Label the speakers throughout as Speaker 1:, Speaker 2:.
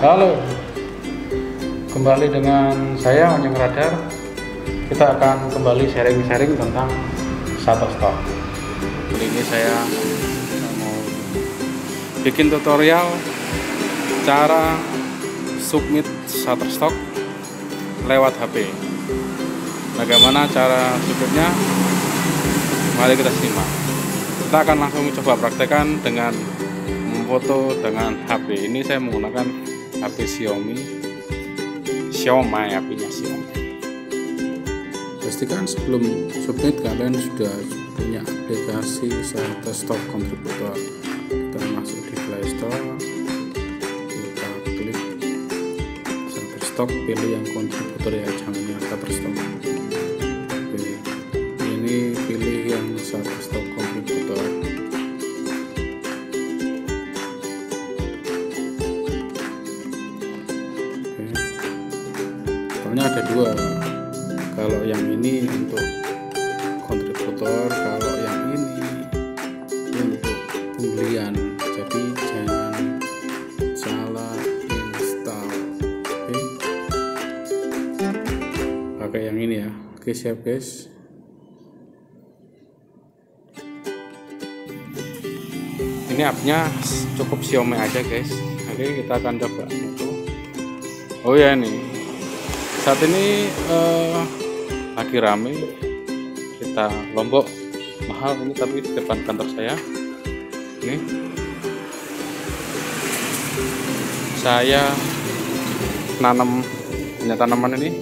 Speaker 1: Halo, kembali dengan saya Onyeng Radar. Kita akan kembali sharing-sharing tentang Shutterstock. Kali ini saya mau bikin tutorial cara submit Shutterstock lewat HP. Bagaimana cara submitnya? Mari kita simak. Kita akan langsung coba praktekkan dengan memfoto dengan HP. Ini saya menggunakan HP Xiaomi HP-nya Xiaomi. Pastikan sebelum submit kalian sudah punya aplikasi Shutterstock Contributor. Kita masuk di Play Store, kita klik Shutterstock, pilih yang kontributor ya, jangan yang Shutterstock. Oke, ini pilih yang Shutterstock Contributor. Soalnya ada dua, kalau yang ini untuk kontributor, kalau yang ini untuk pembelian, jadi jangan salah install. Oke, pakai yang ini ya. Oke, siap guys. Ini appnya cukup Xiaomi aja guys. Oke, kita akan coba. Oh ya, ini saat ini lagi rame kita Lombok mahal ini, tapi di depan kantor saya ini saya punya tanaman ini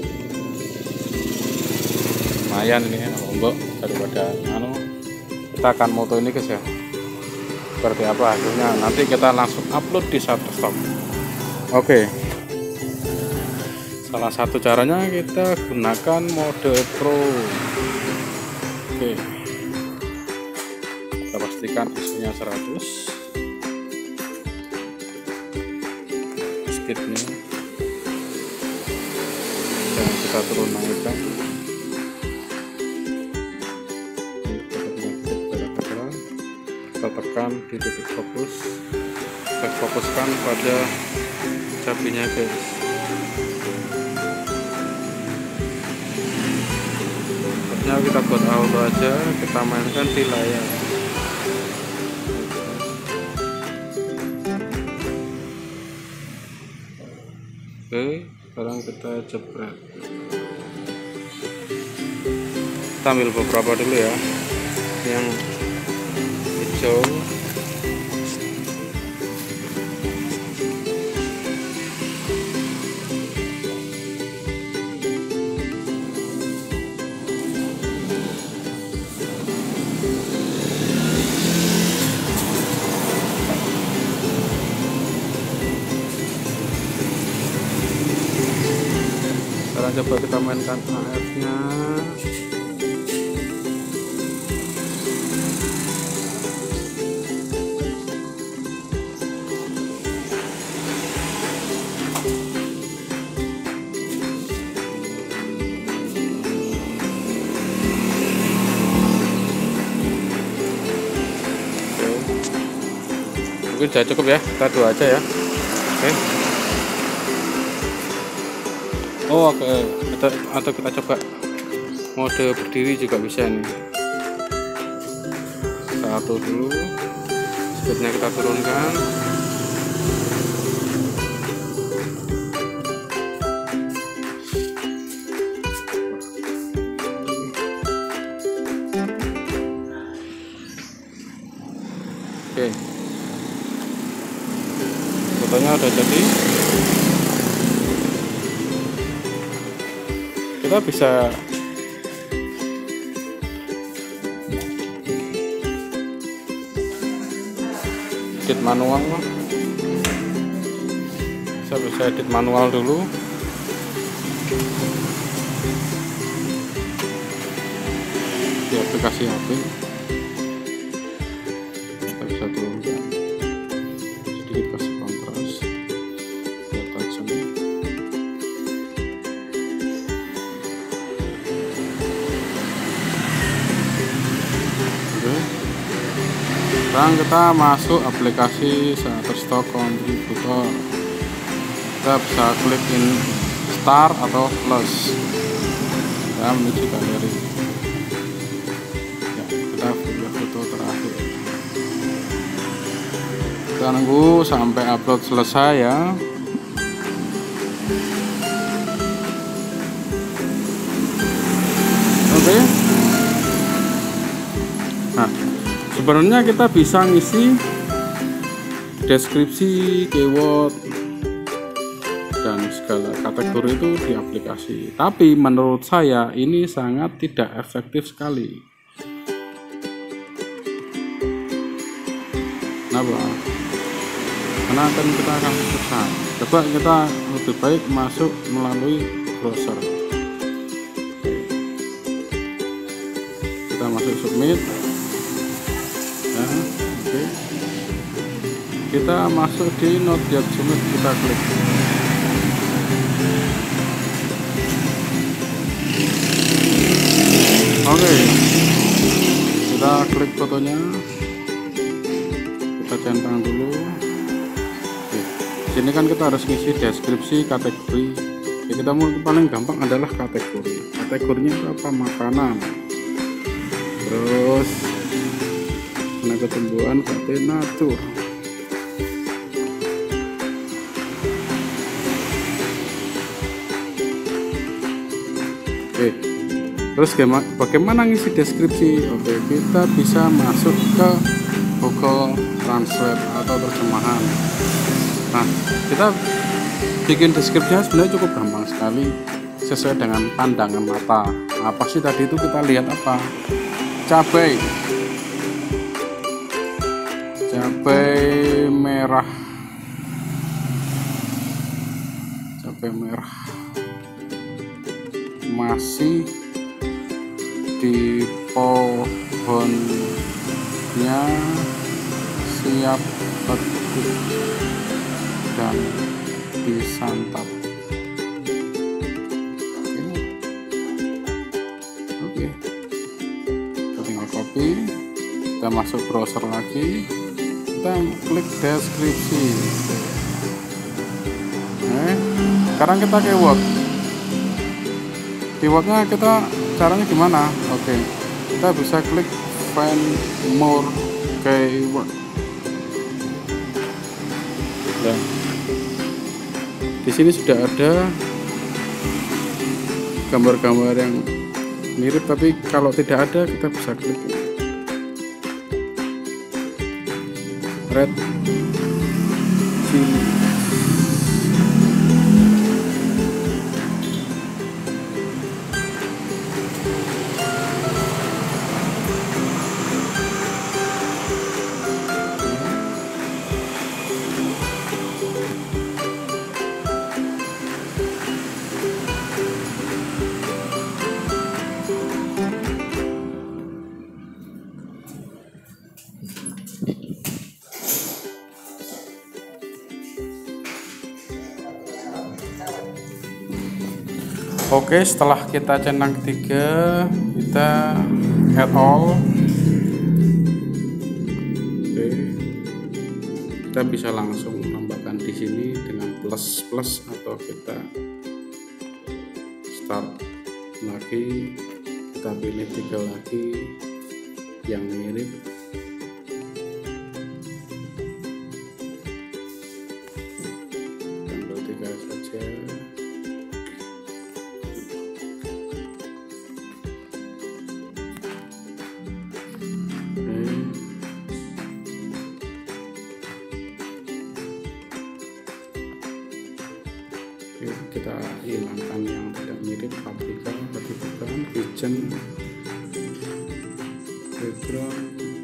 Speaker 1: lumayan ini Lombok daripada kita akan moto ini guys ya, seperti apa hasilnya nanti kita langsung upload di Shutterstock. Oke. Salah satu caranya kita gunakan mode Pro. Oke, kita pastikan ISO-nya 100, speed-nya dan kita turun naikkan. Kita tekan di titik fokus, kita fokuskan pada cabinya guys. Kita buat auto aja, kita mainkan di layar. Oke, sekarang kita jepret. Kita ambil beberapa dulu ya, yang hijau. Coba kita mainkan AF-nya. Mungkin sudah cukup ya, kita dua aja ya. Oke. Oh oke, atau kita coba mode berdiri juga bisa nih. Satu dulu, speednya kita turunkan. Oke, fotonya udah jadi. Kita bisa edit manual, bisa edit manual dulu. Di aplikasi HP kita bisa turunkan sedikit, kasih kontras biar tajam. Sekarang kita masuk aplikasi Shutterstock Contributor. kita bisa klik in start atau plus, kita menuju galeri. Ya, kita foto terakhir, kita nunggu sampai upload selesai ya. Oke. Nah, sebenarnya kita bisa ngisi deskripsi, keyword, dan segala kategori itu di aplikasi. Tapi menurut saya ini sangat tidak efektif sekali. Kenapa? Karena kita akan susah. Coba kita lebih baik masuk melalui browser. Kita masuk submit. Ya, oke. Kita masuk di not yet submit, kita klik. Oke, kita klik fotonya, kita centang dulu. Oke. Sini kan kita harus ngisi deskripsi, kategori. Ya, kita mau paling gampang adalah kategori. Kategorinya apa? Makanan. Terus tenaga tumbuhan, natur. Oke. Terus bagaimana ngisi deskripsi? Oke, kita bisa masuk ke Google Translate atau terjemahan. Nah, kita bikin deskripsinya sebenarnya cukup gampang sekali, sesuai dengan pandangan mata. Apa sih tadi itu kita lihat apa? Cabai merah, masih di pohonnya, siap petik dan disantap. Oke. Kita tinggal copy, kita masuk browser lagi, kita klik deskripsi. Sekarang kita keywordnya kita caranya gimana? Oke, kita bisa klik find more keyword. Nah, di sini sudah ada gambar-gambar yang mirip, tapi kalau tidak ada kita bisa klik red chili. Oke, setelah kita centang ketiga, kita add all. Oke, kita bisa langsung menambahkan di sini dengan plus atau kita start lagi, kita pilih 3 lagi yang mirip. Tambah 3 saja. Kita hilangkan yang tidak mirip, paprika, kitchen, background.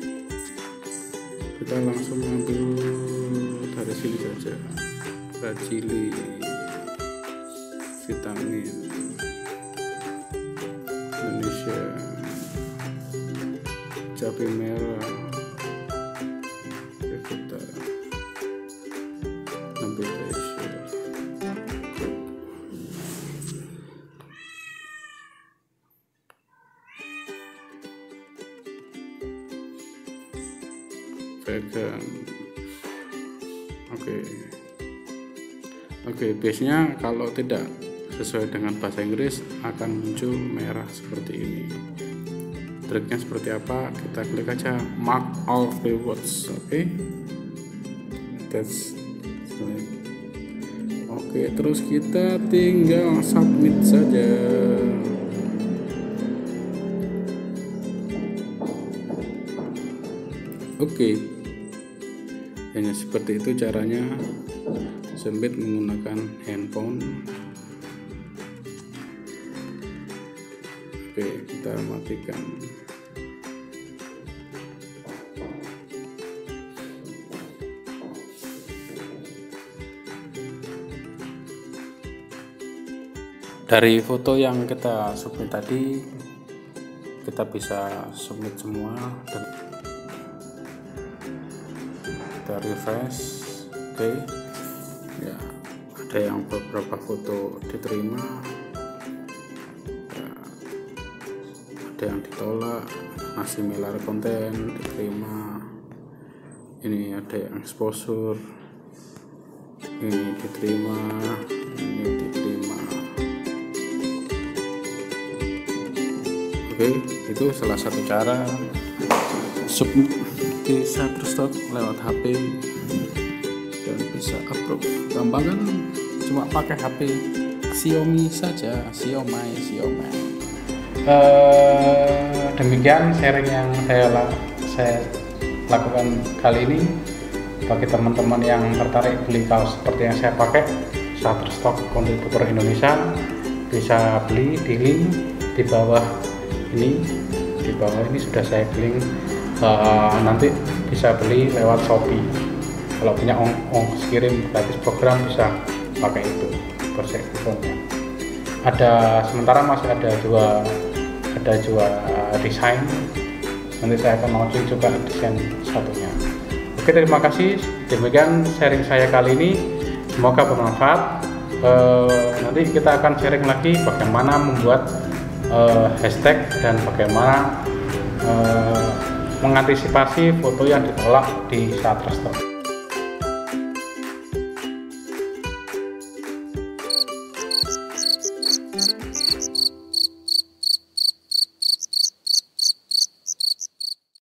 Speaker 1: Kita langsung ambil dari sini saja, chili, vitamin Indonesia, cabai merah, kita ambil vegan. Oke. Oke, biasanya kalau tidak sesuai dengan bahasa Inggris akan muncul merah seperti ini. Triknya seperti apa? Kita klik aja mark all keywords. Oke, that's select. Oke, terus kita tinggal submit saja. Oke, hanya seperti itu caranya submit menggunakan handphone. Oke, kita matikan. Dari foto yang kita submit tadi, kita bisa submit semua dan kita refresh. Oke, ya, ada yang beberapa foto diterima, ya, ada yang ditolak, similar konten diterima, ini ada yang exposure, ini diterima, ini diterima. Oke, itu salah satu cara submit di Shutterstock lewat HP dan bisa upload. Gampang kan, cuma pakai HP Xiaomi saja, Xiaomi. Demikian sharing yang saya lakukan kali ini. Bagi teman-teman yang tertarik beli kaos seperti yang saya pakai, Shutterstock Kontributor Indonesia, bisa beli di link di bawah ini. Di bawah ini sudah saya link. Nanti bisa beli lewat Shopee. Kalau punya ongkos kirim gratis program bisa pakai itu proses kuponnya. Sementara masih ada dua desain. Nanti saya akan launching juga desain satunya. Oke, terima kasih. Demikian sharing saya kali ini. Semoga bermanfaat. Nanti kita akan sharing lagi bagaimana membuat hashtag dan bagaimana mengantisipasi foto yang ditolak di Shutterstock.